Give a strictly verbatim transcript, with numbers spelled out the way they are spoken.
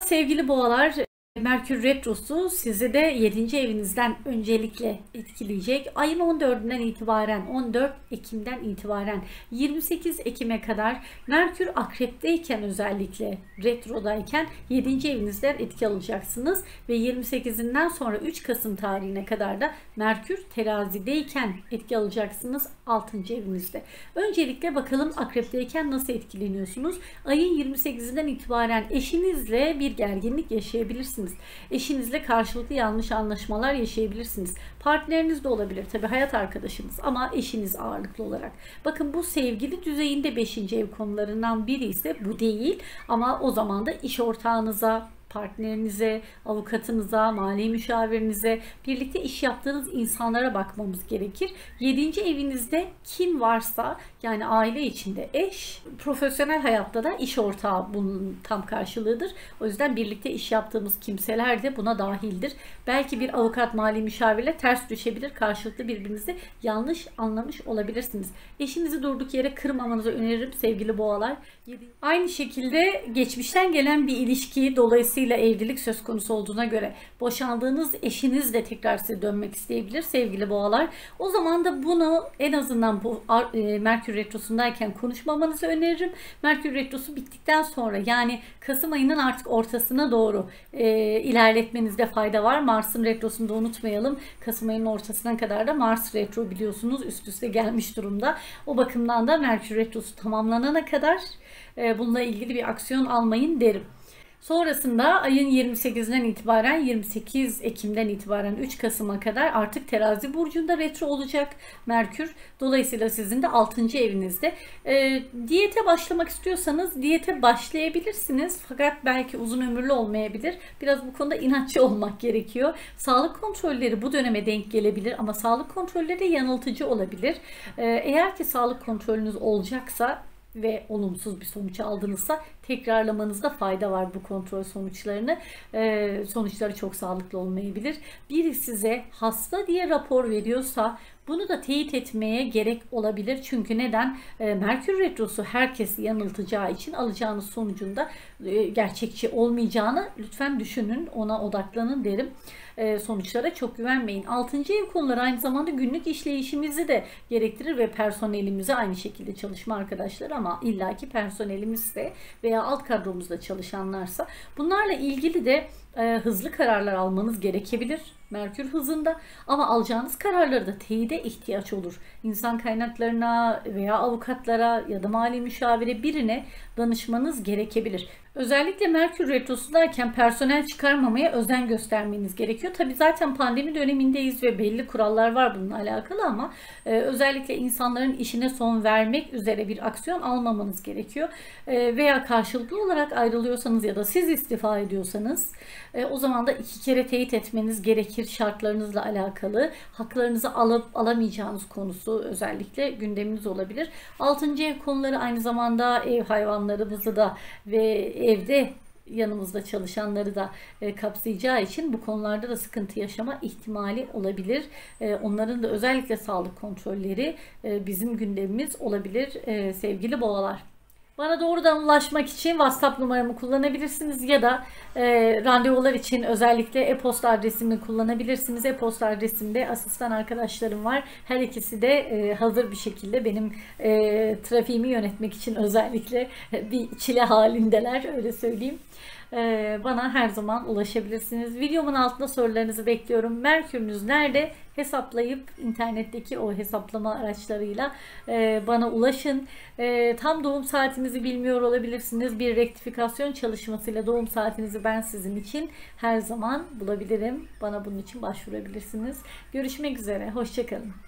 Sevgili boğalar, Merkür Retrosu sizi de yedinci evinizden öncelikle etkileyecek. Ayın on dördünden itibaren, on dört Ekim'den itibaren yirmi sekiz Ekim'e kadar Merkür Akrep'teyken, özellikle retrodayken yedinci evinizden etki alacaksınız. Ve yirmi sekizinden sonra üç Kasım tarihine kadar da Merkür Terazi'deyken etki alacaksınız altıncı evinizde. Öncelikle bakalım Akrep'teyken nasıl etkileniyorsunuz? Ayın yirmi sekizinden itibaren eşinizle bir gerginlik yaşayabilirsiniz. Eşinizle karşılıklı yanlış anlaşmalar yaşayabilirsiniz. Partneriniz de olabilir, tabi hayat arkadaşınız, ama eşiniz ağırlıklı olarak. Bakın, bu sevgili düzeyinde beşinci ev konularından biri ise bu değil, ama o zaman da iş ortağınıza, partnerinize, avukatınıza, mali müşavirinize, birlikte iş yaptığınız insanlara bakmamız gerekir. yedinci evinizde kim varsa, yani aile içinde eş, profesyonel hayatta da iş ortağı bunun tam karşılığıdır. O yüzden birlikte iş yaptığımız kimseler de buna dahildir. Belki bir avukat, mali müşavirle ters düşebilir, karşılıklı birbirinizi yanlış anlamış olabilirsiniz. Eşinizi durduk yere kırmamanızı öneririm sevgili boğalar. Aynı şekilde geçmişten gelen bir ilişki, dolayısıyla evlilik söz konusu olduğuna göre boşandığınız eşiniz de tekrar size dönmek isteyebilir sevgili boğalar. O zaman da bunu en azından bu Merkür Retrosu'ndayken konuşmamanızı öneririm. Merkür Retrosu bittikten sonra, yani Kasım ayının artık ortasına doğru e, ilerletmenizde fayda var. Mars'ın retrosunu da unutmayalım. Kasım ayının ortasına kadar da Mars retro biliyorsunuz üst üste gelmiş durumda. O bakımdan da Merkür Retrosu tamamlanana kadar e, bununla ilgili bir aksiyon almayın derim. Sonrasında ayın yirmi sekizinden itibaren, yirmi sekiz Ekim'den itibaren üç Kasım'a kadar artık Terazi burcunda retro olacak Merkür. Dolayısıyla sizin de altıncı evinizde. E, diyete başlamak istiyorsanız diyete başlayabilirsiniz. Fakat belki uzun ömürlü olmayabilir. Biraz bu konuda inatçı olmak gerekiyor. Sağlık kontrolleri bu döneme denk gelebilir ama sağlık kontrolleri de yanıltıcı olabilir. E, eğer ki sağlık kontrolünüz olacaksa ve olumsuz bir sonuç aldınızsa tekrarlamanızda fayda var bu kontrol sonuçlarını. Ee, sonuçları çok sağlıklı olmayabilir. Biri size hasta diye rapor veriyorsa bunu da teyit etmeye gerek olabilir. Çünkü neden? E, Merkür Retrosu herkesi yanıltacağı için alacağınız sonucunda e, gerçekçi olmayacağını lütfen düşünün. Ona odaklanın derim. E, sonuçlara çok güvenmeyin. altıncı ev konuları aynı zamanda günlük işleyişimizi de gerektirir ve personelimize aynı şekilde, çalışma arkadaşları ama illaki personelimizse veya alt kadromuzda çalışanlarsa bunlarla ilgili de e, hızlı kararlar almanız gerekebilir. Merkür hızında, ama alacağınız kararları da teyide ihtiyaç olur. İnsan kaynaklarına veya avukatlara ya da mali müşavire birine danışmanız gerekebilir. Özellikle Merkür Retrosu'dayken personel çıkarmamaya özen göstermeniz gerekiyor. Tabi zaten pandemi dönemindeyiz ve belli kurallar var bununla alakalı, ama e, özellikle insanların işine son vermek üzere bir aksiyon almamanız gerekiyor. E, veya karşılıklı olarak ayrılıyorsanız ya da siz istifa ediyorsanız e, o zaman da iki kere teyit etmeniz gerekir. Şartlarınızla alakalı, haklarınızı alıp alamayacağınız konusu özellikle gündeminiz olabilir. altıncı ev konuları aynı zamanda ev hayvanlarımızı da ve evde yanımızda çalışanları da e, kapsayacağı için bu konularda da sıkıntı yaşama ihtimali olabilir. E, onların da özellikle sağlık kontrolleri e, bizim gündemimiz olabilir e, sevgili boğalar. Bana doğrudan ulaşmak için WhatsApp numaramı kullanabilirsiniz ya da e, randevular için özellikle e-posta adresimi kullanabilirsiniz. E-posta adresimde asistan arkadaşlarım var. Her ikisi de e, hazır bir şekilde benim e, trafiğimi yönetmek için özellikle bir çile halindeler, öyle söyleyeyim. E, bana her zaman ulaşabilirsiniz. Videomun altında sorularınızı bekliyorum. Merkürünüz nerede? Hesaplayıp internetteki o hesaplama araçlarıyla e, bana ulaşın. E, tam doğum saatinizi bilmiyor olabilirsiniz. Bir rektifikasyon çalışmasıyla doğum saatinizi ben sizin için her zaman bulabilirim. Bana bunun için başvurabilirsiniz. Görüşmek üzere. Hoşça kalın.